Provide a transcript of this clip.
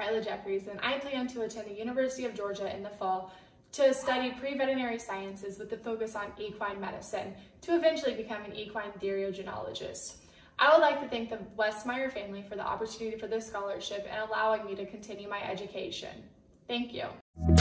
Kyla Jeffries, and I plan to attend the University of Georgia in the fall to study pre-veterinary sciences with a focus on equine medicine to eventually become an equine theriogenologist. I would like to thank the Westmeyer family for the opportunity for this scholarship and allowing me to continue my education. Thank you.